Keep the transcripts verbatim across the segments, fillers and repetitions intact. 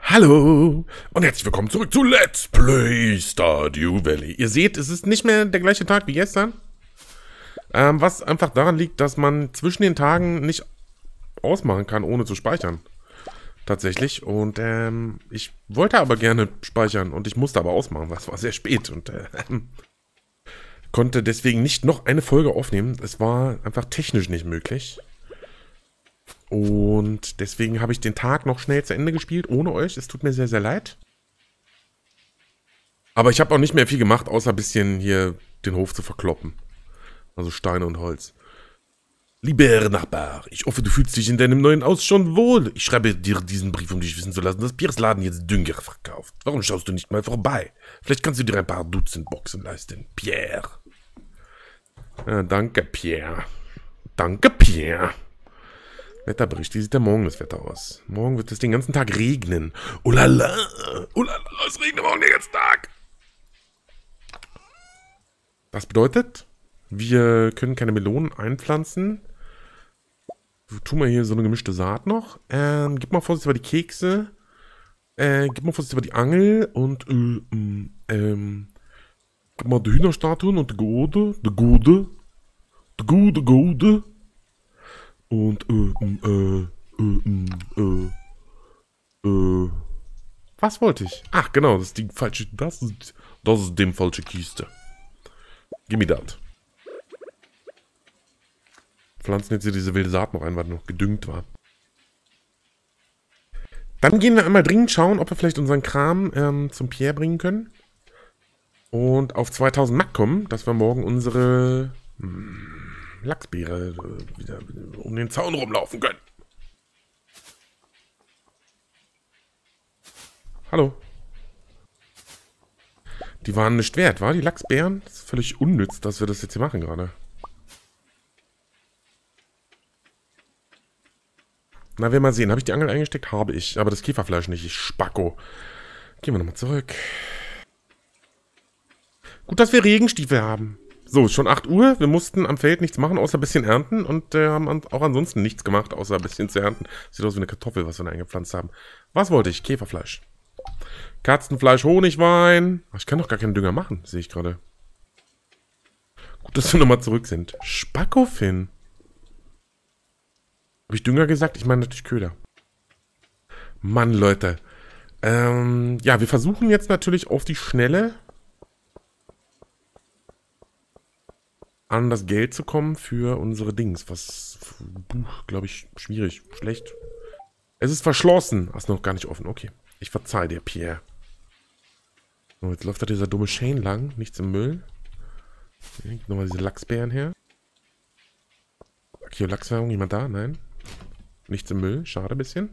Hallo und herzlich willkommen zurück zu Let's Play Stardew Valley. Ihr seht, es ist nicht mehr der gleiche Tag wie gestern. Ähm, was einfach daran liegt, dass man zwischen den Tagen nicht ausmachen kann, ohne zu speichern. Tatsächlich. Und ähm, ich wollte aber gerne speichern und ich musste aber ausmachen. Das war sehr spät und äh, konnte deswegen nicht noch eine Folge aufnehmen. Es war einfach technisch nicht möglich. Und deswegen habe ich den Tag noch schnell zu Ende gespielt, ohne euch. Es tut mir sehr, sehr leid. Aber ich habe auch nicht mehr viel gemacht, außer ein bisschen hier den Hof zu verkloppen. Also Steine und Holz. Lieber Nachbar, ich hoffe, du fühlst dich in deinem neuen Haus schon wohl. Ich schreibe dir diesen Brief, um dich wissen zu lassen, dass Piers Laden jetzt Dünger verkauft. Warum schaust du nicht mal vorbei? Vielleicht kannst du dir ein paar Dutzend Boxen leisten. Pierre. Ja, danke, Pierre. Danke, Pierre. Wetterbericht, wie sieht der morgen das Wetter aus? Morgen wird es den ganzen Tag regnen. Oh la la, oh la la, es regnet morgen den ganzen Tag. Das bedeutet, wir können keine Melonen einpflanzen. Tun wir hier so eine gemischte Saat noch. Ähm, gib mal Vorsicht über die Kekse. Äh, gib mal Vorsicht über die Angel. Und, äh, ähm, gib mal die Hühnerstatuen und die Gode. Die Gode. Die Gode, Gode. Und, äh, äh, äh, äh, äh, was wollte ich? Ach, genau, das ist die falsche, das ist, das ist dem falsche Kiste. Gimme that. Pflanzen jetzt hier diese wilde Saat noch ein, weil noch gedüngt war. Dann gehen wir einmal dringend schauen, ob wir vielleicht unseren Kram ähm, zum Pierre bringen können. Und auf zweitausend Mark kommen, dass wir morgen unsere Hm, Lachsbeere äh, wieder um den Zaun rumlaufen können. Hallo. Die waren nicht wert, war die Lachsbeeren? Das ist völlig unnütz, dass wir das jetzt hier machen gerade. Na, wir mal sehen. Habe ich die Angel eingesteckt? Habe ich. Aber das Käferfleisch nicht. Ich Spacko. Gehen wir nochmal zurück. Gut, dass wir Regenstiefel haben. So, schon acht Uhr. Wir mussten am Feld nichts machen, außer ein bisschen ernten. Und äh, haben auch ansonsten nichts gemacht, außer ein bisschen zu ernten. Sieht aus wie eine Kartoffel, was wir da eingepflanzt haben. Was wollte ich? Käferfleisch. Katzenfleisch, Honigwein. Ach, ich kann doch gar keinen Dünger machen, sehe ich gerade. Gut, dass wir nochmal zurück sind. Spackofin. Habe ich Dünger gesagt? Ich meine natürlich Köder. Mann, Leute. Ähm, ja, wir versuchen jetzt natürlich auf die Schnelle an das Geld zu kommen für unsere Dings. Was, glaube ich, schwierig, schlecht. Es ist verschlossen. Ach, ist noch gar nicht offen. Okay. Ich verzeih dir, Pierre. So, jetzt läuft da dieser dumme Shane lang. Nichts im Müll. Okay, nochmal diese Lachsbeeren her. Okay, Lachswerbung, jemand da? Nein. Nichts im Müll. Schade ein bisschen.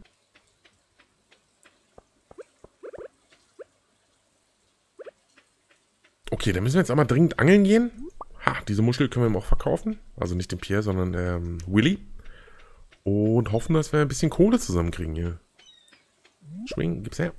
Okay, dann müssen wir jetzt einmal dringend angeln gehen. Ha, diese Muschel können wir ihm auch verkaufen. Also nicht den Pierre, sondern ähm, Willy. Und hoffen, dass wir ein bisschen Kohle zusammenkriegen hier. Schwingen, gib's her.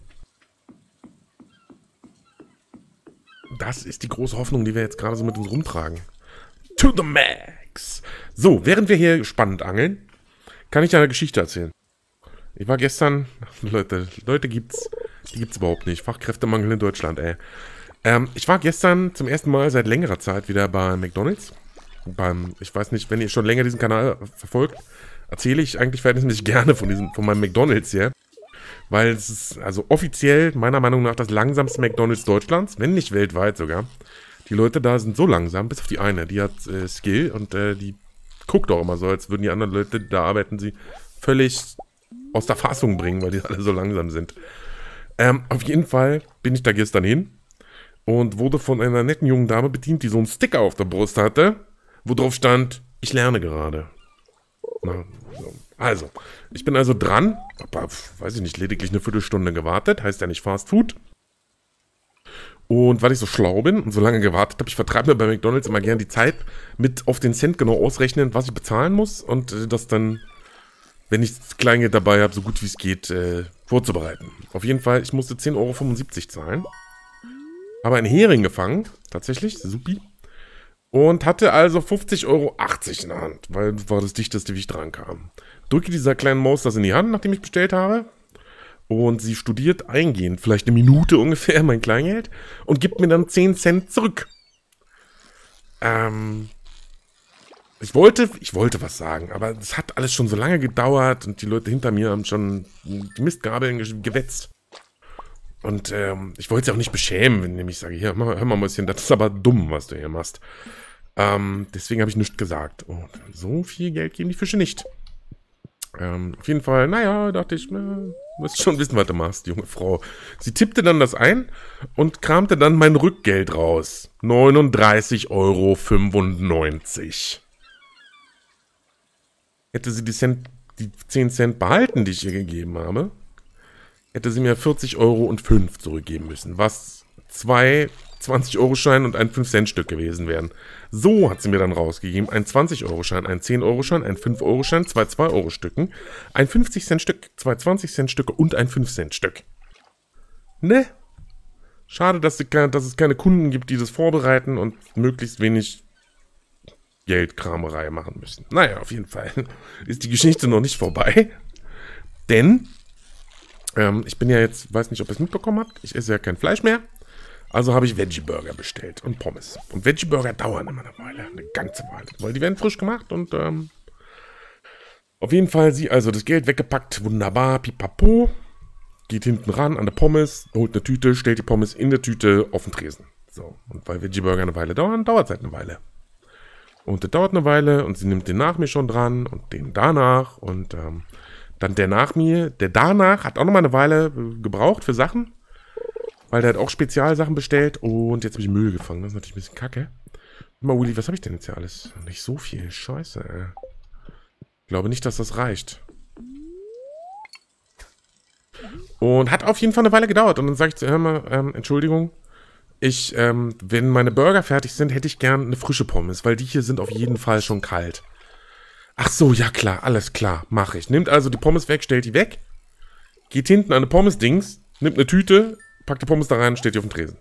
Das ist die große Hoffnung, die wir jetzt gerade so mit uns rumtragen. To the max! So, während wir hier spannend angeln, kann ich eine Geschichte erzählen. Ich war gestern... Leute, Leute gibt's... Die gibt's überhaupt nicht. Fachkräftemangel in Deutschland, ey. Ähm, ich war gestern zum ersten Mal seit längerer Zeit wieder bei McDonald's. Beim, ich weiß nicht, wenn ihr schon länger diesen Kanal verfolgt, erzähle ich eigentlich verhältnismäßig gerne von diesem, von meinem McDonald's hier. Weil es ist also offiziell meiner Meinung nach das langsamste McDonald's Deutschlands, wenn nicht weltweit sogar. Die Leute da sind so langsam, bis auf die eine, die hat äh, Skill und äh, die guckt auch immer so, als würden die anderen Leute, die da arbeiten, sie völlig aus der Fassung bringen, weil die alle so langsam sind. Ähm, auf jeden Fall bin ich da gestern hin. Und wurde von einer netten jungen Dame bedient, die so einen Sticker auf der Brust hatte, wo drauf stand, ich lerne gerade. Na, so. Also, ich bin also dran, aber, weiß ich nicht, lediglich eine Viertelstunde gewartet, heißt ja nicht Fast Food. Und weil ich so schlau bin und so lange gewartet habe, ich vertreibe mir bei McDonald's immer gerne die Zeit mit auf den Cent genau ausrechnen, was ich bezahlen muss und äh, das dann, wenn ich das Kleingeld dabei habe, so gut wie es geht, äh, vorzubereiten. Auf jeden Fall, ich musste zehn Euro fünfundsiebzig zahlen. Habe einen Hering gefangen, tatsächlich, supi. Und hatte also fünfzig Euro achtzig in der Hand, weil das war das dichteste, wie ich dran kam. Drücke dieser kleinen Maus das in die Hand, nachdem ich bestellt habe. Und sie studiert eingehend, vielleicht eine Minute ungefähr, mein Kleingeld, und gibt mir dann zehn Cent zurück. Ähm, ich wollte, ich wollte was sagen, aber es hat alles schon so lange gedauert und die Leute hinter mir haben schon die Mistgabeln ge gewetzt. Und ähm, ich wollte sie auch nicht beschämen, wenn ich nämlich sage, hier, hör mal ein bisschen, das ist aber dumm, was du hier machst. Ähm, deswegen habe ich nichts gesagt. Und so viel Geld geben die Fische nicht. Ähm, auf jeden Fall, naja, dachte ich, na, du musst schon wissen, was du machst, junge Frau. Sie tippte dann das ein und kramte dann mein Rückgeld raus. neununddreißig Euro fünfundneunzig. Hätte sie die, Cent, die zehn Cent behalten, die ich ihr gegeben habe, hätte sie mir vierzig Euro und fünf zurückgeben müssen, was zwei zwanzig-Euro-Schein und ein fünf Cent Stück gewesen wären. So hat sie mir dann rausgegeben, ein zwanzig-Euro-Schein, ein zehn-Euro-Schein, ein fünf-Euro-Schein, zwei zwei-Euro-Stücken, ein fünfzig Cent Stück, zwei zwanzig Cent Stücke und ein fünf Cent Stück. Ne? Schade, dass, die, dass es keine Kunden gibt, die das vorbereiten und möglichst wenig Geldkramerei machen müssen. Naja, auf jeden Fall ist die Geschichte noch nicht vorbei, denn ähm, ich bin ja jetzt, weiß nicht, ob ihr es mitbekommen habt, ich esse ja kein Fleisch mehr. Also habe ich Veggie-Burger bestellt und Pommes. Und Veggie-Burger dauern immer eine Weile, eine ganze Weile. Weil die werden frisch gemacht und ähm, auf jeden Fall sie also das Geld weggepackt, wunderbar, pipapo. Geht hinten ran an der Pommes, holt eine Tüte, stellt die Pommes in der Tüte auf den Tresen. So, und weil Veggie-Burger eine Weile dauern, dauert es halt eine Weile. Und das dauert eine Weile und sie nimmt den nach mir schon dran und den danach und ähm, dann der nach mir. Der danach hat auch nochmal eine Weile gebraucht für Sachen. Weil der hat auch Spezialsachen bestellt und jetzt habe ich Müll gefangen. Das ist natürlich ein bisschen kacke. Mal, Willi, was habe ich denn jetzt hier alles? Nicht so viel. Scheiße, ey. Ich glaube nicht, dass das reicht. Und hat auf jeden Fall eine Weile gedauert. Und dann sage ich zu hör mal, ähm, Entschuldigung. Ich, ähm, wenn meine Burger fertig sind, hätte ich gern eine frische Pommes. Weil die hier sind auf jeden Fall schon kalt. Ach so, ja klar, alles klar, mache ich. Nimmt also die Pommes weg, stellt die weg. Geht hinten an eine Pommes-Dings, nimmt eine Tüte, packt die Pommes da rein und steht die auf dem Tresen.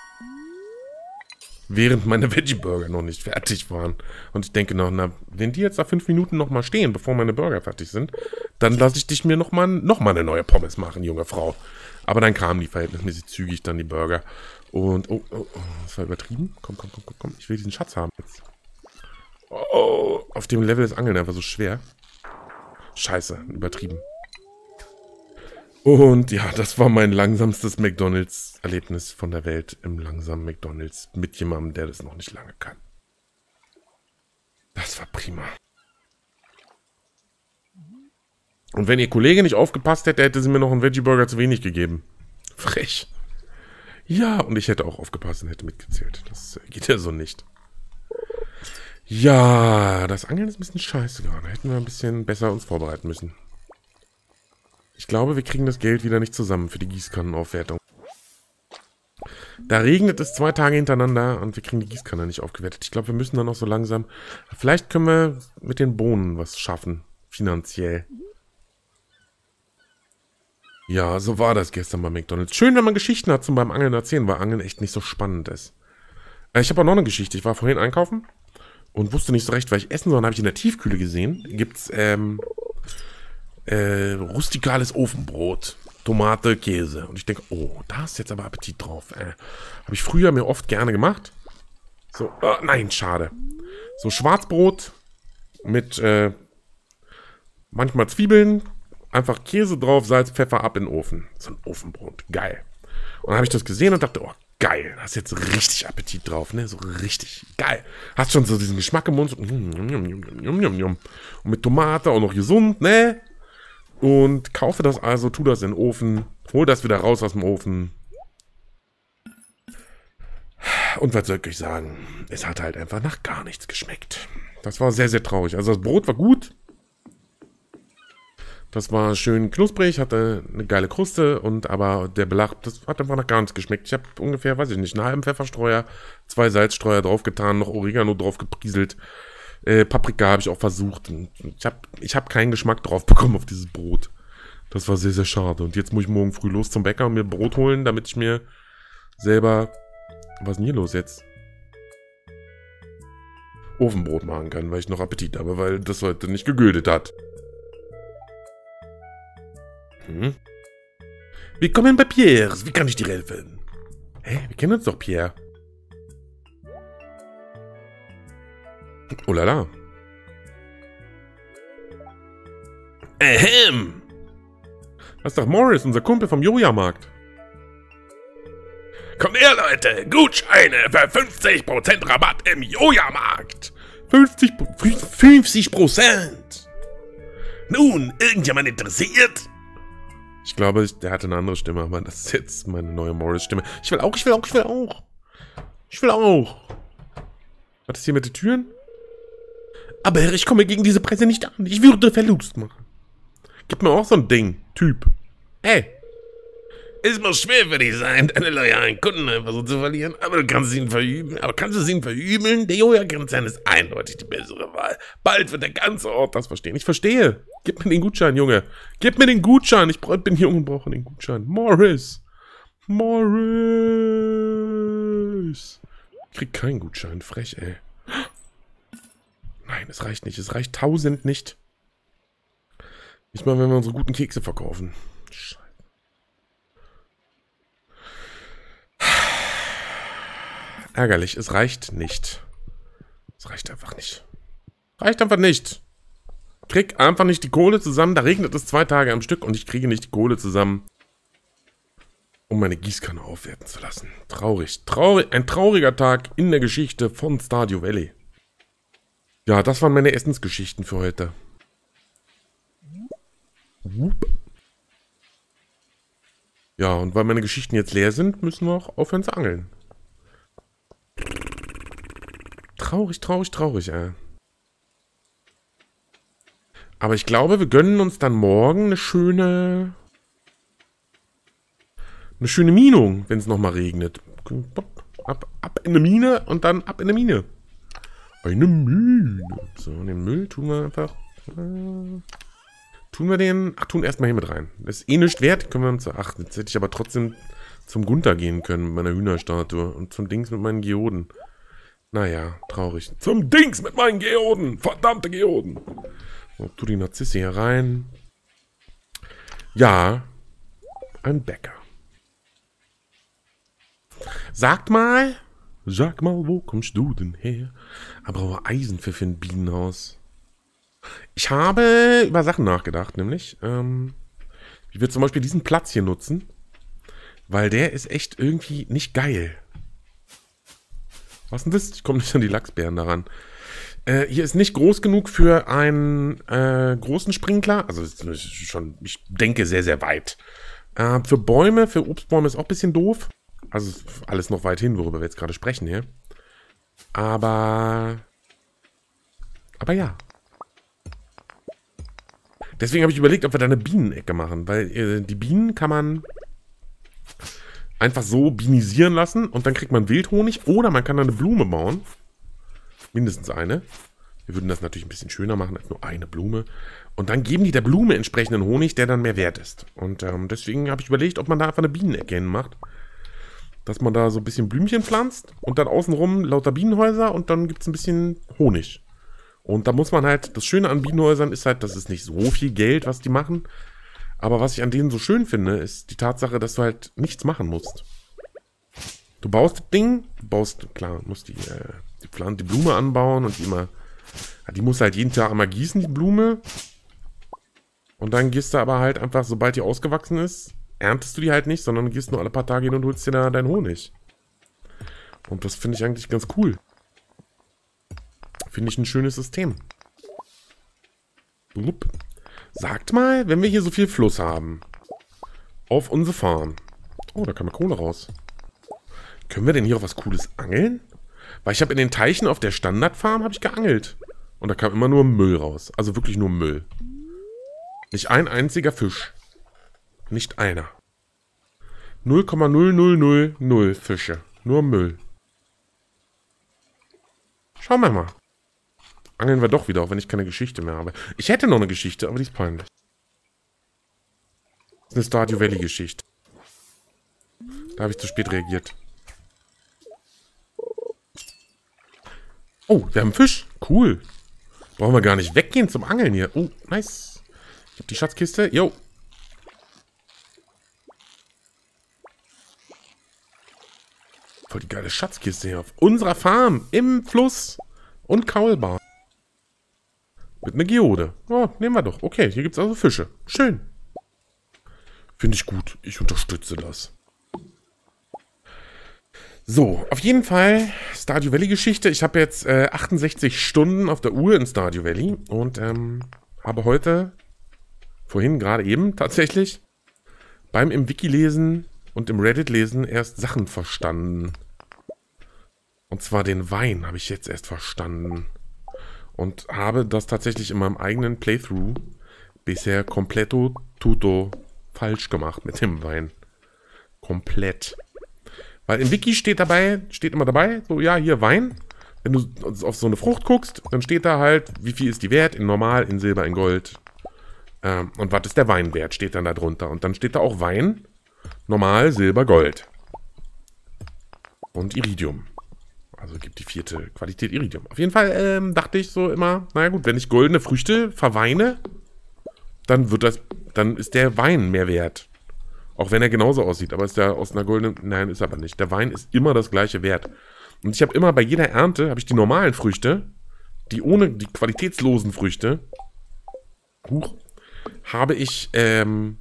Während meine Veggie-Burger noch nicht fertig waren. Und ich denke noch, na, wenn die jetzt da fünf Minuten noch mal stehen, bevor meine Burger fertig sind, dann lasse ich dich mir noch mal, noch mal eine neue Pommes machen, junge Frau. Aber dann kamen die verhältnismäßig zügig, dann die Burger. Und, oh, oh, oh, das war übertrieben. Komm, komm, komm, komm, komm. Ich will diesen Schatz haben jetzt. Oh, auf dem Level ist Angeln einfach so schwer. Scheiße, übertrieben. Und ja, das war mein langsamstes McDonalds-Erlebnis von der Welt im langsamen McDonalds mit jemandem, der das noch nicht lange kann. Das war prima. Und wenn ihr Kollege nicht aufgepasst hätte, hätte sie mir noch einen Veggie-Burger zu wenig gegeben. Frech. Ja, und ich hätte auch aufgepasst und hätte mitgezählt. Das geht ja so nicht. Ja, das Angeln ist ein bisschen scheiße gerade. Hätten wir ein bisschen besser uns vorbereiten müssen. Ich glaube, wir kriegen das Geld wieder nicht zusammen für die Gießkannenaufwertung. Da regnet es zwei Tage hintereinander und wir kriegen die Gießkanne nicht aufgewertet. Ich glaube, wir müssen dann auch so langsam... Vielleicht können wir mit den Bohnen was schaffen. Finanziell. Ja, so war das gestern bei McDonalds. Schön, wenn man Geschichten hat zum beim Angeln erzählen, weil Angeln echt nicht so spannend ist. Ich habe auch noch eine Geschichte. Ich war vorhin einkaufen und wusste nicht so recht, was ich essen soll. Dann habe ich in der Tiefkühle gesehen. Gibt's, ähm... Äh, rustikales Ofenbrot, Tomate, Käse. Und ich denke, oh, da ist jetzt aber Appetit drauf. Äh, Habe ich früher mir oft gerne gemacht. So, oh, nein, schade. So Schwarzbrot mit äh, manchmal Zwiebeln, einfach Käse drauf, Salz, Pfeffer, ab in den Ofen. So ein Ofenbrot, geil. Und dann habe ich das gesehen und dachte, oh, geil, da hast jetzt richtig Appetit drauf, ne? So richtig geil. Hast schon so diesen Geschmack im Mund. So, und mit Tomate auch noch gesund, ne? Und kaufe das also, tu das in den Ofen, hol das wieder raus aus dem Ofen. Und was soll ich euch sagen? Es hat halt einfach nach gar nichts geschmeckt. Das war sehr, sehr traurig. Also das Brot war gut. Das war schön knusprig, hatte eine geile Kruste und aber der Belag, das hat einfach nach gar nichts geschmeckt. Ich habe ungefähr, weiß ich nicht, einen halben Pfefferstreuer, zwei Salzstreuer draufgetan, noch Oregano drauf geprieselt. Äh, Paprika habe ich auch versucht. Ich habe ich hab keinen Geschmack drauf bekommen auf dieses Brot. Das war sehr, sehr schade. Und jetzt muss ich morgen früh los zum Bäcker und mir Brot holen, damit ich mir selber... Was ist denn hier los jetzt? Ofenbrot machen kann, weil ich noch Appetit habe, weil das heute nicht gegültet hat. Hm? Willkommen bei Pierre. Wie kann ich dir helfen? Hä? Wir kennen uns doch, Pierre. Oh lala. Ahem. Das ist doch Morris, unser Kumpel vom Joja-Markt. Kommt her, Leute. Gutscheine für fünfzig Prozent Rabatt im Joja-Markt. fünfzig Prozent. Nun, irgendjemand interessiert? Ich glaube, der hatte eine andere Stimme, aber das ist jetzt meine neue Morris-Stimme. Ich will auch, ich will auch, ich will auch. Ich will auch. Was ist hier mit den Türen? Aber ich komme gegen diese Preise nicht an. Ich würde Verlust machen. Gib mir auch so ein Ding, Typ. Hey. Es muss schwer für dich sein, deine loyalen Kunden einfach so zu verlieren, aber du kannst es ihnen verüben. Aber kannst du es ihnen verübeln? Der Joja-Konzern ist eindeutig die bessere Wahl. Bald wird der ganze Ort das verstehen. Ich verstehe. Gib mir den Gutschein, Junge. Gib mir den Gutschein. Ich bin jung und brauche den Gutschein. Morris. Morris. Ich krieg keinen Gutschein. Frech, ey. Nein, es reicht nicht. Es reicht tausend nicht. Nicht mal, wenn wir unsere guten Kekse verkaufen. Scheiße. Ärgerlich, es reicht nicht. Es reicht einfach nicht. Reicht einfach nicht. Ich krieg einfach nicht die Kohle zusammen. Da regnet es zwei Tage am Stück und ich kriege nicht die Kohle zusammen, um meine Gießkanne aufwerten zu lassen. Traurig. Traurig. Ein trauriger Tag in der Geschichte von Stardew Valley. Ja, das waren meine Essensgeschichten für heute. Ja, und weil meine Geschichten jetzt leer sind, müssen wir auch aufhören zu angeln. Traurig, traurig, traurig, ey. Aber ich glaube, wir gönnen uns dann morgen eine schöne... Eine schöne Minung, wenn es nochmal regnet. Ab, ab in eine Mine und dann ab in eine Mine. Eine Mine. So, den Müll tun wir einfach... Äh, tun wir den... Ach, tun erstmal hier mit rein. Das ist eh nichts wert. Können wir uns... Ach, jetzt hätte ich aber trotzdem zum Gunther gehen können mit meiner Hühnerstatue. Und zum Dings mit meinen Geoden. Naja, traurig. Zum Dings mit meinen Geoden. Verdammte Geoden. So, tu die Narzisse hier rein. Ja. Ein Bäcker. Sagt mal. Sag mal, wo kommst du denn her? Aber brauche Eisen für, für ein Bienenhaus. Ich habe über Sachen nachgedacht, nämlich. Ähm, ich würde zum Beispiel diesen Platz hier nutzen. Weil der ist echt irgendwie nicht geil. Was denn das? Ich komme nicht an die Lachsbeeren daran. Äh, hier ist nicht groß genug für einen äh, großen Sprinkler. Also ist schon, ich denke, sehr, sehr weit. Äh, für Bäume, für Obstbäume ist auch ein bisschen doof. Also alles noch weit hin, worüber wir jetzt gerade sprechen hier. Aber... Aber ja. Deswegen habe ich überlegt, ob wir da eine Bienenecke machen. Weil äh, die Bienen kann man... einfach so bienisieren lassen und dann kriegt man Wildhonig oder man kann da eine Blume bauen. Mindestens eine. Wir würden das natürlich ein bisschen schöner machen als nur eine Blume. Und dann geben die der Blume entsprechenden Honig, der dann mehr wert ist. Und ähm, deswegen habe ich überlegt, ob man da einfach eine Bienenecke hin macht. Dass man da so ein bisschen Blümchen pflanzt und dann außenrum lauter Bienenhäuser und dann gibt es ein bisschen Honig. Und da muss man halt, das Schöne an Bienenhäusern ist halt, das ist nicht so viel Geld, was die machen. Aber was ich an denen so schön finde, ist die Tatsache, dass du halt nichts machen musst. Du baust das Ding, du baust, klar, musst die, äh, die, Pflanze, die Blume anbauen und die immer, ja, die musst halt jeden Tag einmal gießen, die Blume. Und dann gehst du aber halt einfach, sobald die ausgewachsen ist, erntest du die halt nicht, sondern gehst nur alle paar Tage hin und holst dir da deinen Honig. Und das finde ich eigentlich ganz cool. Finde ich ein schönes System. Blub. Sagt mal, wenn wir hier so viel Fluss haben, auf unsere Farm. Oh, da kann man Kohle raus. Können wir denn hier auch was Cooles angeln? Weil ich habe in den Teichen auf der Standardfarm habe ich geangelt. Und da kam immer nur Müll raus. Also wirklich nur Müll. Nicht ein einziger Fisch. Nicht einer. null Komma null null null null Fische. Nur Müll. Schauen wir mal. Angeln wir doch wieder, auch wenn ich keine Geschichte mehr habe. Ich hätte noch eine Geschichte, aber die ist peinlich. Das ist eine Stardew Valley Geschichte. Da habe ich zu spät reagiert. Oh, wir haben Fisch. Cool. Brauchen wir gar nicht weggehen zum Angeln hier. Oh, nice. Ich habe die Schatzkiste. Jo. Voll die geile Schatzkiste hier auf unserer Farm im Fluss und Kaulbar. Mit einer Geode. Oh, nehmen wir doch. Okay, hier gibt es also Fische. Schön. Finde ich gut. Ich unterstütze das. So, auf jeden Fall Stardew Valley Geschichte. Ich habe jetzt äh, achtundsechzig Stunden auf der Uhr in Stardew Valley und ähm, habe heute, vorhin gerade eben tatsächlich, beim im Wiki lesen und im Reddit lesen erst Sachen verstanden. Und zwar den Wein habe ich jetzt erst verstanden. Und habe das tatsächlich in meinem eigenen Playthrough bisher kompletto tutto falsch gemacht mit dem Wein. Komplett. Weil im Wiki steht dabei, steht immer dabei, so, ja, hier Wein. Wenn du auf so eine Frucht guckst, dann steht da halt, wie viel ist die wert, in Normal, in Silber, in Gold. Ähm, und was ist der Wein wert, steht dann da drunter. Und dann steht da auch Wein, Normal, Silber, Gold. Und Iridium. Also gibt die vierte Qualität Iridium. Auf jeden Fall ähm, dachte ich so immer, naja gut, wenn ich goldene Früchte verweine, dann wird das, dann ist der Wein mehr wert. Auch wenn er genauso aussieht, aber ist der aus einer goldenen... Nein, ist aber nicht. Der Wein ist immer das gleiche Wert. Und ich habe immer bei jeder Ernte, habe ich die normalen Früchte, die ohne, die qualitätslosen Früchte, huch, habe ich ähm,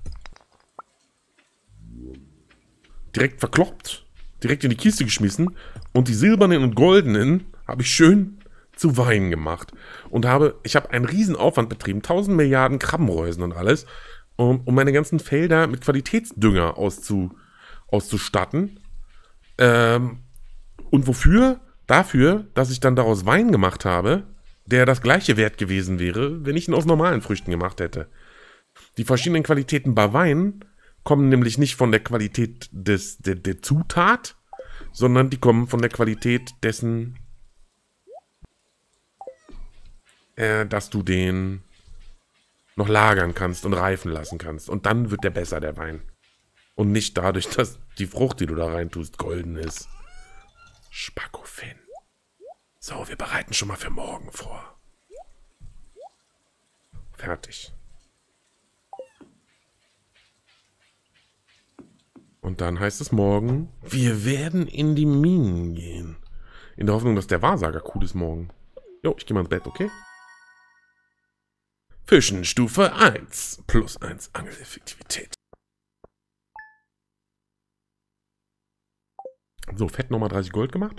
direkt verkloppt, direkt in die Kiste geschmissen und die silbernen und goldenen habe ich schön zu Wein gemacht. Und habe, ich habe einen riesen Aufwand betrieben, tausend Milliarden Krabbenreusen und alles, Um, um meine ganzen Felder mit Qualitätsdünger auszu, auszustatten. Ähm, und wofür? Dafür, dass ich dann daraus Wein gemacht habe, der das gleiche Wert gewesen wäre, wenn ich ihn aus normalen Früchten gemacht hätte. Die verschiedenen Qualitäten bei Wein kommen nämlich nicht von der Qualität des, der, der Zutat, sondern die kommen von der Qualität dessen, äh, dass du den noch lagern kannst und reifen lassen kannst. Und dann wird der besser, der Wein. Und nicht dadurch, dass die Frucht, die du da reintust, golden ist. Spackofin. So, wir bereiten schon mal für morgen vor. Fertig. Und dann heißt es morgen, wir werden in die Minen gehen. In der Hoffnung, dass der Wahrsager cool ist morgen. Jo, ich gehe mal ins Bett, okay? Fischen Stufe eins. Plus eins Angeleffektivität. So, fett nochmal dreißig Gold gemacht.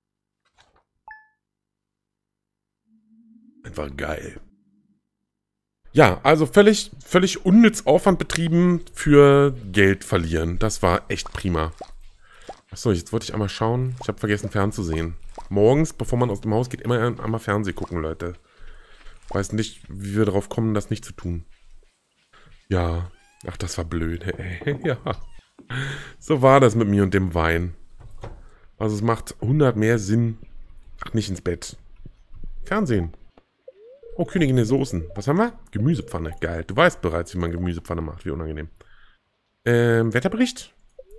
Einfach geil. Ja, also völlig, völlig unnütz Aufwand betrieben für Geld verlieren. Das war echt prima. Achso, jetzt wollte ich einmal schauen. Ich habe vergessen fernzusehen. Morgens, bevor man aus dem Haus geht, immer einmal Fernsehen gucken, Leute. Weiß nicht, wie wir darauf kommen, das nicht zu tun. Ja. Ach, das war blöd. Ey. Ja. So war das mit mir und dem Wein. Also es macht hundert mehr Sinn. Ach, nicht ins Bett. Fernsehen. Oh, Königin der Soßen. Was haben wir? Gemüsepfanne. Geil. Du weißt bereits, wie man Gemüsepfanne macht. Wie unangenehm. Ähm, Wetterbericht.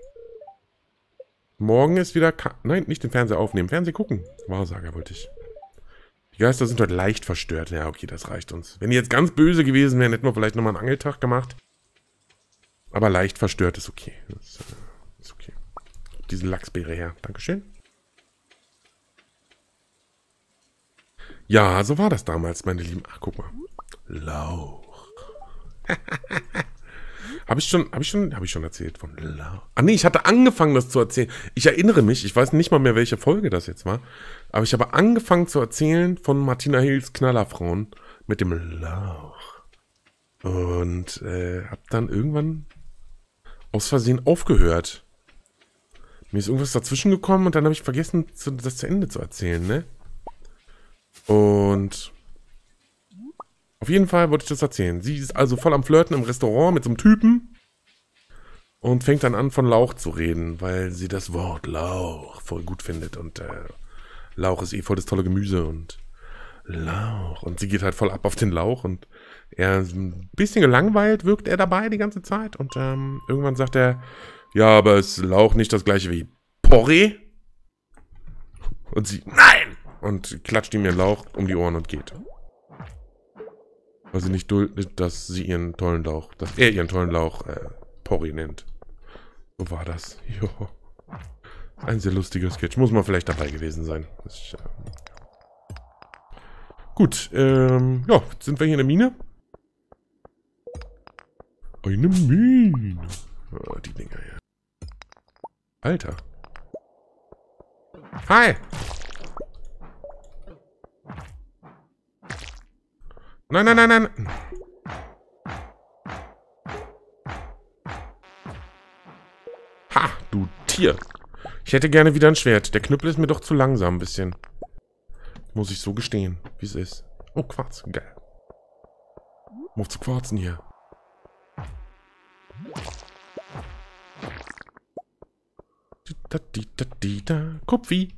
Morgen ist wieder... Ka Nein, nicht den Fernseher aufnehmen. Fernsehen gucken. Wahrsager wollte ich. Die Geister sind heute leicht verstört. Ja, okay, das reicht uns. Wenn die jetzt ganz böse gewesen wären, hätten wir vielleicht nochmal einen Angeltag gemacht. Aber leicht verstört ist okay. Das ist, äh, ist okay. Diese Lachsbeere her. Dankeschön. Ja, so war das damals, meine Lieben. Ach, guck mal. Lauch. Habe ich schon, habe ich schon, habe ich schon erzählt von Lauch. Ah nee, ich hatte angefangen, das zu erzählen. Ich erinnere mich, ich weiß nicht mal mehr, welche Folge das jetzt war. Aber ich habe angefangen zu erzählen von Martina Hills Knallerfrauen mit dem Lauch. Und äh, habe dann irgendwann aus Versehen aufgehört. Mir ist irgendwas dazwischen gekommen und dann habe ich vergessen, das zu Ende zu erzählen, ne? Und auf jeden Fall wollte ich das erzählen. Sie ist also voll am Flirten im Restaurant mit so einem Typen und fängt dann an, von Lauch zu reden, weil sie das Wort Lauch voll gut findet. Und äh, Lauch ist eh voll das tolle Gemüse und Lauch. Und sie geht halt voll ab auf den Lauch und er ist ein bisschen gelangweilt, wirkt er dabei die ganze Zeit. Und ähm, irgendwann sagt er, ja, aber ist Lauch nicht das gleiche wie Porree? Und sie, nein! Und klatscht ihm ihren Lauch um die Ohren und geht. Weil sie nicht duldet, dass sie ihren tollen Lauch, dass er ihren tollen Lauch äh, Porree nennt. So war das. Jo. Ein sehr lustiger Sketch. Muss man vielleicht dabei gewesen sein. Das, äh, gut, ähm, ja, jetzt sind wir hier in der Mine. Eine Mine. Oh, die Dinger hier. Alter. Hi. Nein, nein, nein, nein. Ha, du Tier. Ich hätte gerne wieder ein Schwert. Der Knüppel ist mir doch zu langsam ein bisschen. Muss ich so gestehen, wie es ist. Oh, Quarz. Geil. Muss zu quarzen hier. Kupfi.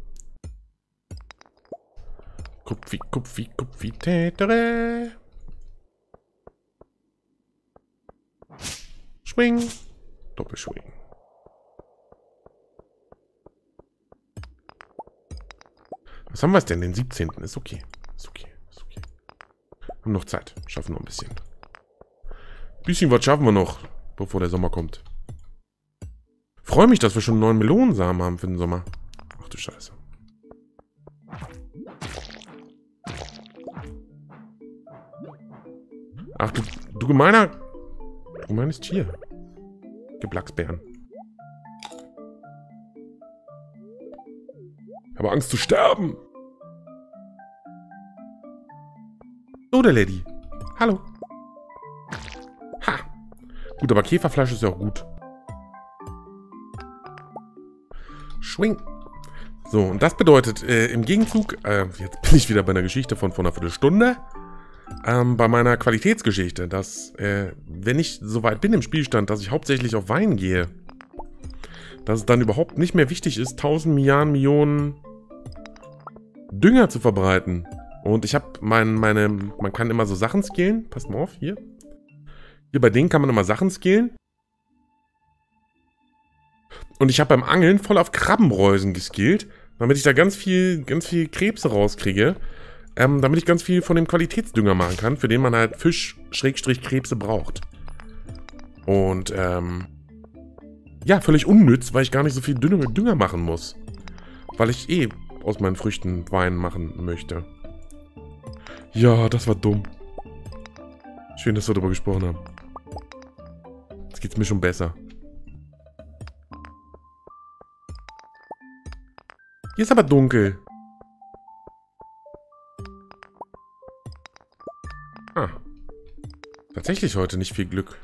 Kupfi, Kupfi, Kupfi, tätere. Schwing. Doppelschwing. Was haben wir denn? Den siebzehnten Ist okay. Ist okay. Ist okay. Haben noch Zeit. Schaffen noch ein bisschen. Ein bisschen was schaffen wir noch, bevor der Sommer kommt. Freue mich, dass wir schon neun Melonensamen haben für den Sommer. Ach du Scheiße. Ach du, du gemeiner... Du gemeines Tier. Geblachsbären. Ich habe Angst zu sterben. Oh, der Lady. Hallo. Ha. Gut, aber Käferfleisch ist ja auch gut. Schwing. So, und das bedeutet, äh, im Gegenzug, äh, jetzt bin ich wieder bei einer Geschichte von vor einer Viertelstunde, ähm, bei meiner Qualitätsgeschichte, dass, äh, wenn ich so weit bin im Spielstand, dass ich hauptsächlich auf Wein gehe, dass es dann überhaupt nicht mehr wichtig ist, tausend Milliarden Millionen Dünger zu verbreiten. Und ich habe mein, meine, man kann immer so Sachen skillen. Passt mal auf, hier. Hier bei denen kann man immer Sachen skillen. Und ich habe beim Angeln voll auf Krabbenreusen geskillt, damit ich da ganz viel, ganz viel Krebse rauskriege. Ähm, damit ich ganz viel von dem Qualitätsdünger machen kann, für den man halt Fisch-Krebse braucht. Und, ähm, ja, völlig unnütz, weil ich gar nicht so viel Dünger, Dünger machen muss. Weil ich eh aus meinen Früchten Wein machen möchte. Ja, das war dumm. Schön, dass wir darüber gesprochen haben. Jetzt geht's mir schon besser. Hier ist aber dunkel. Ah. Tatsächlich heute nicht viel Glück.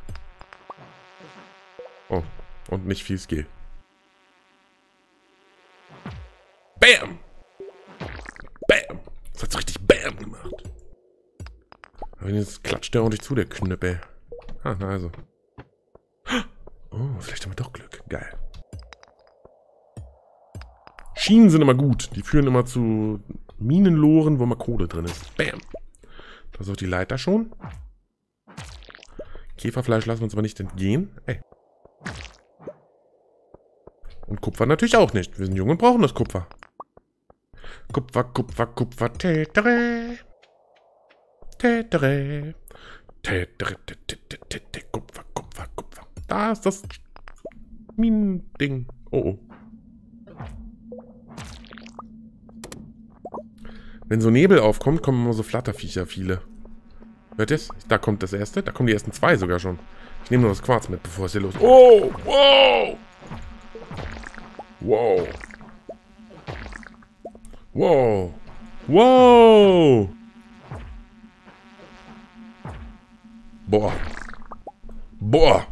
Oh. Und nicht viel Skill. Bam! Bam! Das hat so richtig Bam gemacht. Aber jetzt klatscht der ordentlich zu, der Knüppel. Ah, na also. Oh, vielleicht haben wir doch Glück. Geil. Schienen sind immer gut. Die führen immer zu Minenloren, wo mal Kohle drin ist. Bam! Da ist auch die Leiter schon. Käferfleisch lassen wir uns aber nicht entgehen. Ey. Und Kupfer natürlich auch nicht. Wir sind jung und brauchen das Kupfer. Kupfer, Kupfer, Kupfer, tätere. Tätere. Tätere, tätere, Kupfer, Kupfer, Kupfer. Da ist das Minending. Oh, oh. Wenn so Nebel aufkommt, kommen immer so Flatterviecher viele. Hört ihr's? Da kommt das erste. Da kommen die ersten zwei sogar schon. Ich nehme nur das Quarz mit, bevor es hier los ist. Oh, wow! Wow. Wow. Wow. Boah. Boah.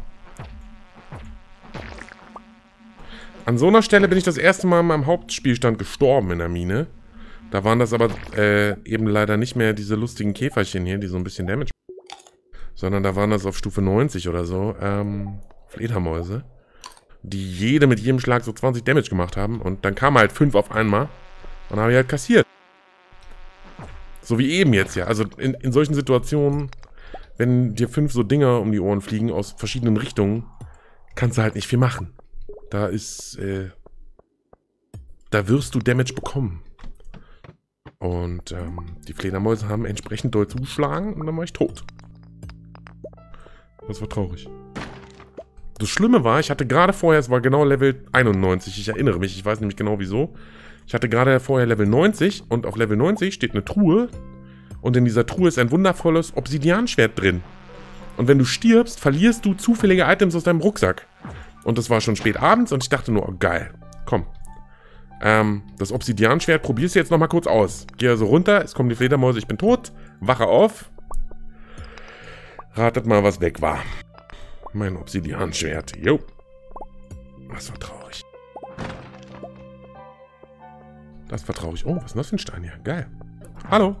An so einer Stelle bin ich das erste Mal in meinem Hauptspielstand gestorben in der Mine. Da waren das aber äh, eben leider nicht mehr diese lustigen Käferchen hier, die so ein bisschen Damage machen. Sondern da waren das auf Stufe neunzig oder so, ähm, Fledermäuse. Die jede mit jedem Schlag so zwanzig Damage gemacht haben. Und dann kamen halt fünf auf einmal. Und dann habe ich halt kassiert. So wie eben jetzt, ja. Also in, in solchen Situationen, wenn dir fünf so Dinger um die Ohren fliegen aus verschiedenen Richtungen, kannst du halt nicht viel machen. Da ist, äh, da wirst du Damage bekommen. Und ähm, die Fledermäuse haben entsprechend doll zugeschlagen und dann war ich tot. Das war traurig. Das Schlimme war, ich hatte gerade vorher, es war genau Level einundneunzig, ich erinnere mich, ich weiß nämlich genau wieso. Ich hatte gerade vorher Level neunzig und auf Level neunzig steht eine Truhe und in dieser Truhe ist ein wundervolles Obsidianschwert drin. Und wenn du stirbst, verlierst du zufällige Items aus deinem Rucksack. Und das war schon spät abends und ich dachte nur, oh geil, komm. Ähm, das Obsidianschwert probierst du jetzt nochmal kurz aus. Geh also runter, es kommen die Fledermäuse, ich bin tot, wache auf. Ratet mal, was weg war. Mein Obsidianschwert, jo. Das war traurig. Das war traurig. Oh, was ist denn das für ein Stein hier? Geil. Hallo.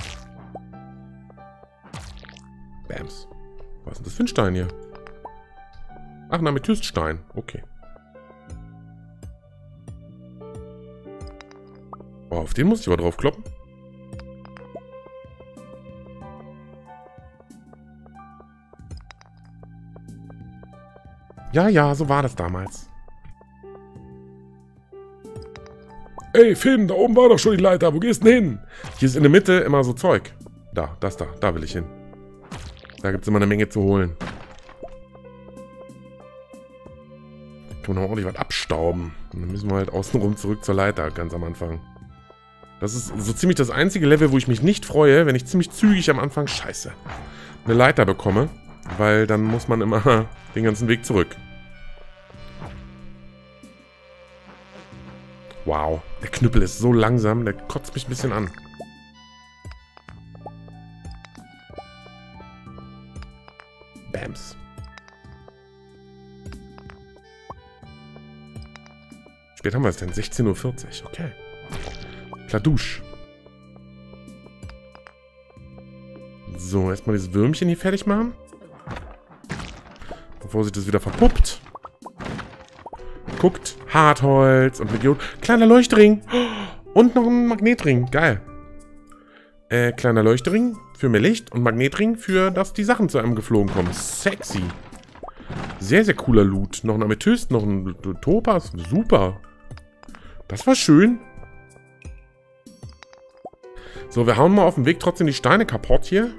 Bams. Was ist denn das für ein Stein hier? Ach, ein Amethyststein. Okay. Oh, auf den muss ich aber drauf kloppen. Ja, ja, so war das damals. Ey, Finn, da oben war doch schon die Leiter. Wo gehst du denn hin? Hier ist in der Mitte immer so Zeug. Da, das da. Da will ich hin. Da gibt es immer eine Menge zu holen. Kann man noch ordentlich was abstauben. Und dann müssen wir halt außenrum zurück zur Leiter, ganz am Anfang. Das ist so ziemlich das einzige Level, wo ich mich nicht freue, wenn ich ziemlich zügig am Anfang, scheiße, eine Leiter bekomme. Weil dann muss man immer den ganzen Weg zurück. Wow, der Knüppel ist so langsam, der kotzt mich ein bisschen an. Bams. Wie spät haben wir es denn? sechzehn Uhr vierzig, okay. Kladusch. So, erstmal dieses Würmchen hier fertig machen. Bevor sich das wieder verpuppt. Guckt, Hartholz und Legion. Kleiner Leuchtring. Und noch ein Magnetring. Geil. Äh, kleiner Leuchtring für mehr Licht und Magnetring für, dass die Sachen zu einem geflogen kommen. Sexy. Sehr, sehr cooler Loot. Noch ein Amethyst, noch ein Topaz. Super. Das war schön. So, wir hauen mal auf dem Weg trotzdem die Steine kaputt hier.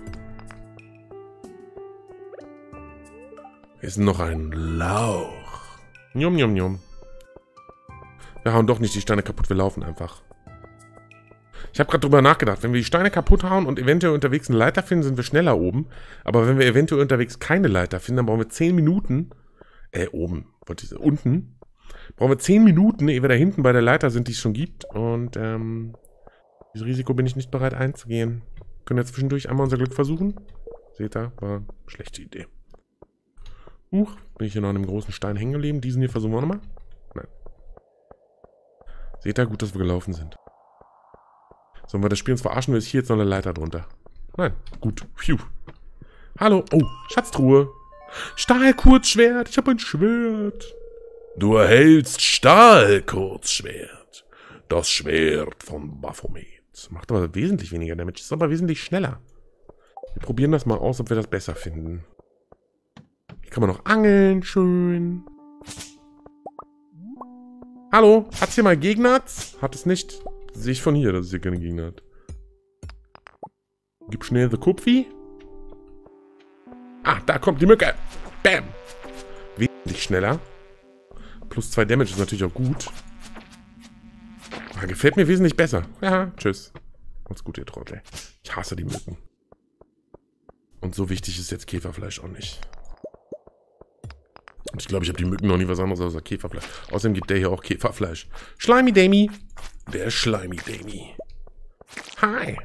Hier ist noch ein Lauch. Njum, njum, njum. Wir hauen doch nicht die Steine kaputt, wir laufen einfach. Ich habe gerade drüber nachgedacht, wenn wir die Steine kaputt hauen und eventuell unterwegs eine Leiter finden, sind wir schneller oben. Aber wenn wir eventuell unterwegs keine Leiter finden, dann brauchen wir zehn Minuten. Äh, oben, wollte ich sagen, unten. Brauchen wir zehn Minuten, ehe wir da hinten bei der Leiter sind, die es schon gibt. Und, ähm, dieses Risiko bin ich nicht bereit einzugehen. Können wir zwischendurch einmal unser Glück versuchen? Seht ihr, war eine schlechte Idee. Huch, bin ich hier noch an einem großen Stein hängen geblieben. Diesen hier versuchen wir nochmal. Nein. Seht ihr, gut, dass wir gelaufen sind. Sollen wir das Spiel uns verarschen, oder ist hier jetzt noch eine Leiter drunter? Nein, gut. Phew. Hallo. Oh, Schatztruhe. Stahlkurzschwert. Ich habe ein Schwert. Du erhältst Stahlkurzschwert. Das Schwert von Baphomet. Macht aber wesentlich weniger Damage. Ist aber wesentlich schneller. Wir probieren das mal aus, ob wir das besser finden. Hier kann man noch angeln. Schön. Hallo? Hat's hier mal Gegner? Hat es nicht. Sehe ich von hier, dass es hier keine Gegner hat. Gib schnell the Kupfi. Ah, da kommt die Mücke. Bam. Wesentlich schneller. Plus zwei Damage ist natürlich auch gut. Ah, gefällt mir wesentlich besser. Ja, tschüss. Macht's gut, ihr Trottel. Ich hasse die Mücken. Und so wichtig ist jetzt Käferfleisch auch nicht. Und ich glaube, ich habe die Mücken noch nie was anderes außer Käferfleisch. Außerdem gibt der hier auch Käferfleisch. Slimy Dami. Der Slimy Dami. Hi.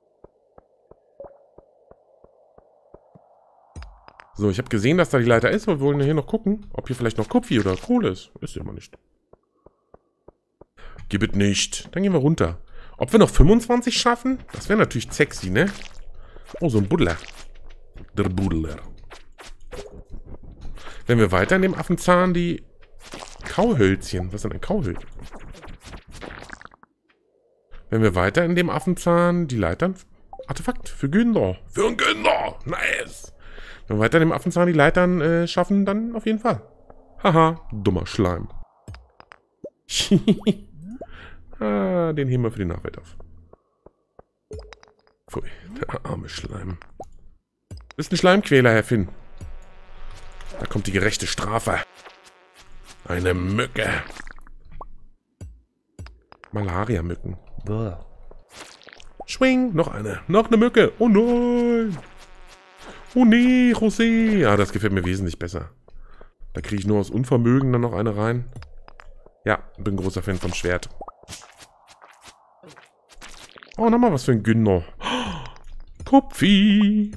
So, ich habe gesehen, dass da die Leiter ist. Wir wollen hier noch gucken, ob hier vielleicht noch Kupfi oder Kohle ist. Ist immer nicht. Gib es nicht. Dann gehen wir runter. Ob wir noch fünfundzwanzig schaffen? Das wäre natürlich sexy, ne? Oh, so ein Buddler. Der Buddler. Wenn wir weiter in dem Affenzahn die Kauhölzchen. Was ist denn ein Kauhölzchen? Wenn wir weiter in dem Affenzahn die Leitern... Artefakt für Günther. Für einen Günther. Nice. Wenn wir weiter in dem Affenzahn die Leitern äh, schaffen, dann auf jeden Fall. Haha, dummer Schleim. ah, den heben wir für die Nachwelt auf. Pfui, der arme Schleim. Du bist ein Schleimquäler, Herr Finn. Da kommt die gerechte Strafe. Eine Mücke. Malaria-Mücken. Schwing, noch eine. Noch eine Mücke. Oh nein. Oh nee, José. Ah, das gefällt mir wesentlich besser. Da kriege ich nur aus Unvermögen dann noch eine rein. Ja, bin großer Fan vom Schwert. Oh, nochmal was für ein Günner. Kupfi.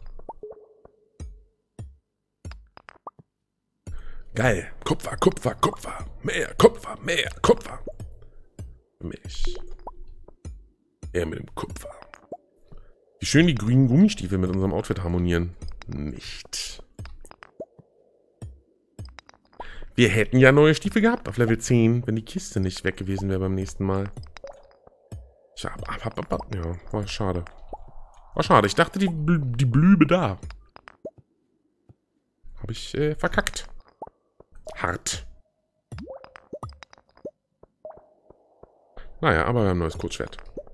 Geil. Kupfer, Kupfer, Kupfer. Mehr Kupfer, mehr Kupfer. Milch. Er mit dem Kupfer. Wie schön die grünen Gummistiefel mit unserem Outfit harmonieren. Nicht. Wir hätten ja neue Stiefel gehabt auf Level zehn, wenn die Kiste nicht weg gewesen wäre beim nächsten Mal. Ja, war schade. War schade. Ich dachte, die, die Blübe da. Habe ich äh, verkackt. Hart. Naja, aber wir haben ein neues Kurzschwert.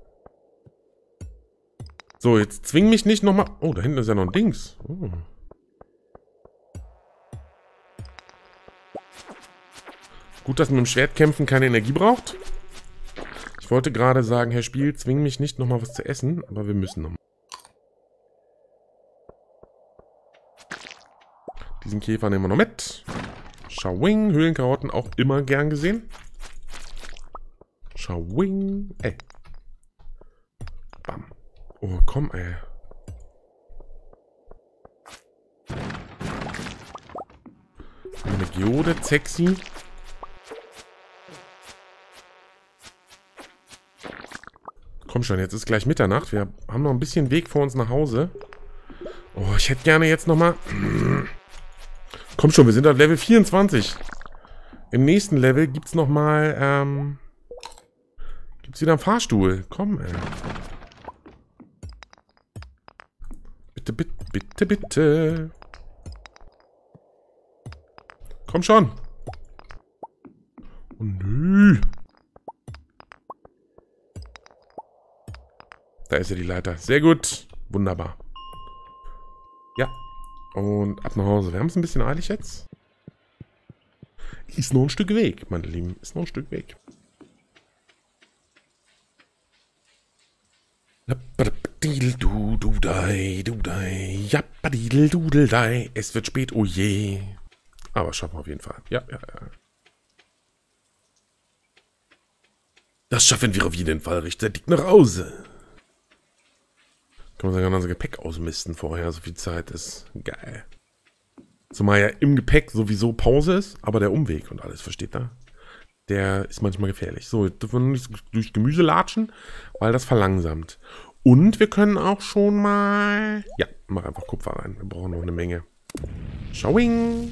So, jetzt zwing mich nicht nochmal... Oh, da hinten ist ja noch ein Dings. Oh. Gut, dass man mit dem Schwertkämpfen keine Energie braucht. Ich wollte gerade sagen, Herr Spiel, zwing mich nicht nochmal was zu essen, aber wir müssen nochmal. Diesen Käfer nehmen wir noch mit. Schauing, Höhlenkarotten auch immer gern gesehen. Schauing, ey. Bam. Oh, komm, ey. Eine Geode, sexy. Komm schon, jetzt ist gleich Mitternacht. Wir haben noch ein bisschen Weg vor uns nach Hause. Oh, ich hätte gerne jetzt nochmal... Komm schon, wir sind auf Level vierundzwanzig. Im nächsten Level gibt es nochmal, ähm... Gibt es wieder einen Fahrstuhl. Komm, ey. Bitte, bitte, bitte, bitte. Komm schon. Oh, nö. Da ist ja die Leiter. Sehr gut. Wunderbar. Ja. Und ab nach Hause. Wir haben es ein bisschen eilig jetzt. Ist noch ein Stück Weg, meine Lieben. Ist noch ein Stück Weg. Es wird spät, oh je. Aber schaffen wir auf jeden Fall. Ja, ja, ja. Das schaffen wir auf jeden Fall rechtzeitig nach Hause. Kann man sogar unser Gepäck ausmisten vorher, so viel Zeit ist. Geil. Zumal ja im Gepäck sowieso Pause ist, aber der Umweg und alles, versteht ihr? Der ist manchmal gefährlich. So, jetzt dürfen wir nicht durch Gemüse latschen, weil das verlangsamt. Und wir können auch schon mal... Ja, mach einfach Kupfer rein. Wir brauchen noch eine Menge. Schauing!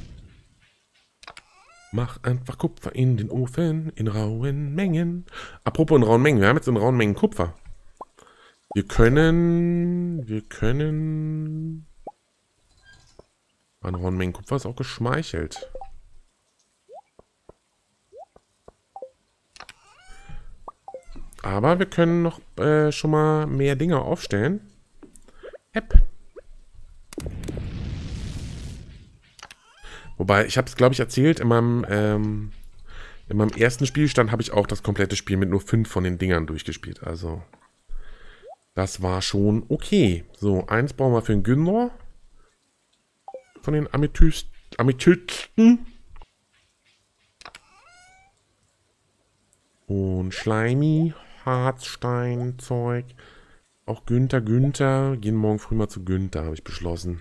Mach einfach Kupfer in den Ofen in rauen Mengen. Apropos in rauen Mengen. Wir haben jetzt in rauen Mengen Kupfer. Wir können... Wir können... An rauen Mengen Kupfer ist auch geschmeichelt. Aber wir können noch äh, schon mal mehr Dinge aufstellen. App. Wobei, ich habe es, glaube ich, erzählt, in meinem, ähm, in meinem ersten Spielstand habe ich auch das komplette Spiel mit nur fünf von den Dingern durchgespielt. Also, das war schon okay. So, eins brauchen wir für den Günther. Von den Amethyst, Amethysten. Und Schleimi, Harzstein, Zeug. Auch Günther, Günther. Gehen morgen früh mal zu Günther, habe ich beschlossen.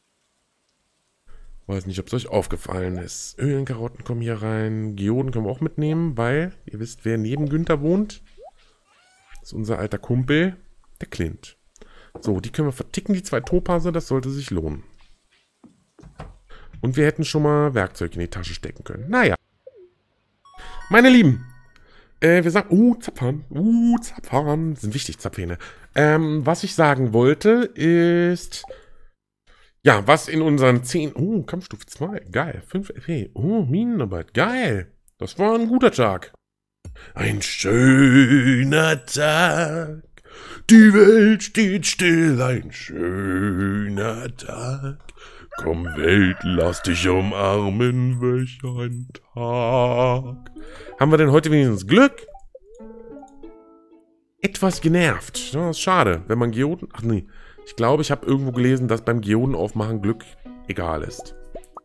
Weiß nicht, ob es euch aufgefallen ist. Höhlenkarotten kommen hier rein. Geoden können wir auch mitnehmen, weil ihr wisst, wer neben Günther wohnt. Das ist unser alter Kumpel, der Clint. So, die können wir verticken, die zwei Topase, das sollte sich lohnen. Und wir hätten schon mal Werkzeug in die Tasche stecken können. Naja. Meine Lieben. Äh, wir sagen, uh, Zapfhahn, uh, Zapfhahn, sind wichtig, Zapfhähne. Ähm, was ich sagen wollte, ist, ja, was in unseren zehn, oh, Kampfstufe zwei, geil, fünf F P, oh, Minenarbeit, geil, das war ein guter Tag. Ein schöner Tag, die Welt steht still, ein schöner Tag, Komm Welt, lass dich umarmen, welch ein Tag. Haben wir denn heute wenigstens Glück? Etwas genervt. Das ist schade, wenn man Geoden... Ach nee, ich glaube, ich habe irgendwo gelesen, dass beim Geodenaufmachen Glück egal ist.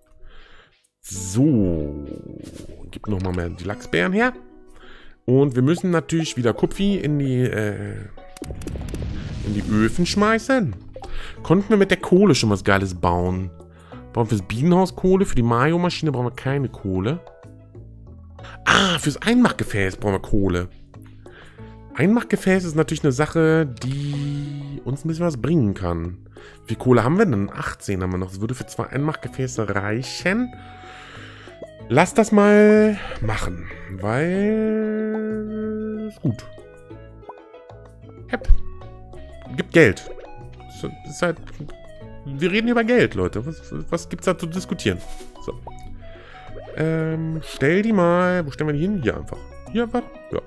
So, gib nochmal mehr die Lachsbeeren her. Und wir müssen natürlich wieder Kupfi in die, äh, in die Öfen schmeißen. Konnten wir mit der Kohle schon was Geiles bauen? Brauchen wir fürs Bienenhaus Kohle, für die Mayo-Maschine brauchen wir keine Kohle. Ah, fürs Einmachgefäß brauchen wir Kohle. Einmachgefäß ist natürlich eine Sache, die uns ein bisschen was bringen kann. Wie viel Kohle haben wir denn? achtzehn haben wir noch. Das würde für zwei Einmachgefäße reichen. Lass das mal machen, weil ist gut. Yep. Gibt Geld. Das ist halt, wir reden über Geld, Leute. Was, was gibt's da zu diskutieren? So. Ähm, stell die mal. Wo stellen wir die hin? Hier einfach. Hier einfach. Ja.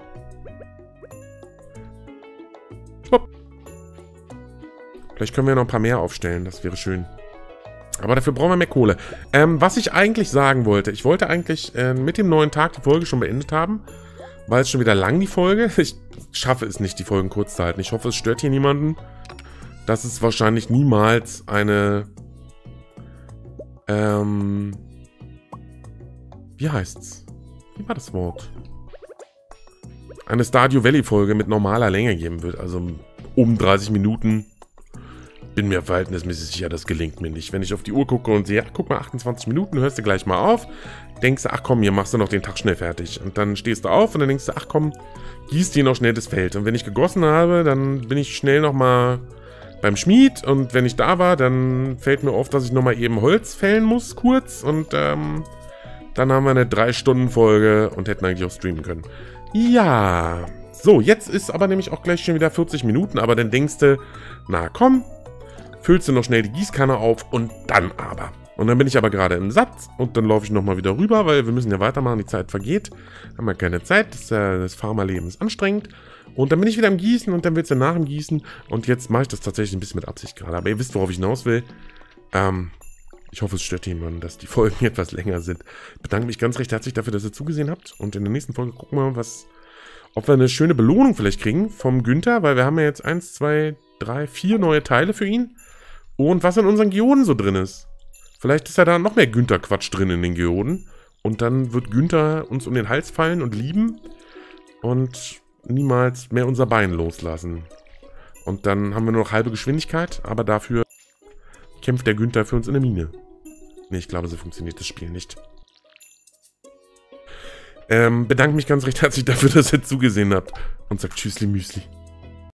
Hopp. Vielleicht können wir noch ein paar mehr aufstellen. Das wäre schön. Aber dafür brauchen wir mehr Kohle. Ähm, was ich eigentlich sagen wollte. Ich wollte eigentlich äh, mit dem neuen Tag die Folge schon beendet haben. Weil es schon wieder lang, die Folge. Ich schaffe es nicht, die Folgen kurz zu halten. Ich hoffe, es stört hier niemanden. Das ist wahrscheinlich niemals eine... Ähm... Wie heißt's? Wie war das Wort? Eine Stardew Valley Folge mit normaler Länge geben wird. Also um dreißig Minuten. Bin mir verhältnismäßig sicher, das gelingt mir nicht. Wenn ich auf die Uhr gucke und sehe, ach, guck mal, achtundzwanzig Minuten, hörst du gleich mal auf. Denkst du, ach komm, hier machst du noch den Tag schnell fertig. Und dann stehst du auf und dann denkst du, ach komm, gießt hier noch schnell das Feld. Und wenn ich gegossen habe, dann bin ich schnell nochmal beim Schmied. Und wenn ich da war, dann fällt mir auf, dass ich nochmal eben Holz fällen muss, kurz. Und ähm, dann haben wir eine drei Stunden Folge und hätten eigentlich auch streamen können. Ja, so, jetzt ist aber nämlich auch gleich schon wieder vierzig Minuten. Aber dann denkst du, na komm, füllst du noch schnell die Gießkanne auf und dann aber. Und dann bin ich aber gerade im Satz und dann laufe ich nochmal wieder rüber, weil wir müssen ja weitermachen, die Zeit vergeht. Haben wir keine Zeit, das, äh, das Farmerleben ist anstrengend. Und dann bin ich wieder im Gießen und dann willst du nach dem Gießen. Und jetzt mache ich das tatsächlich ein bisschen mit Absicht gerade. Aber ihr wisst, worauf ich hinaus will. Ähm, ich hoffe, es stört jemanden, dass die Folgen etwas länger sind. Ich bedanke mich ganz recht herzlich dafür, dass ihr zugesehen habt. Und in der nächsten Folge gucken wir mal, was, ob wir eine schöne Belohnung vielleicht kriegen vom Günther. Weil wir haben ja jetzt eins, zwei, drei, vier neue Teile für ihn. Und was in unseren Geoden so drin ist. Vielleicht ist ja da noch mehr Günther-Quatsch drin in den Geoden. Und dann wird Günther uns um den Hals fallen und lieben. Und niemals mehr unser Bein loslassen. Und dann haben wir nur noch halbe Geschwindigkeit. Aber dafür kämpft der Günther für uns in der Mine. Ne, ich glaube, so funktioniert das Spiel nicht. Ähm, bedanke mich ganz recht herzlich dafür, dass ihr zugesehen habt. Und sagt Tschüssli Müsli.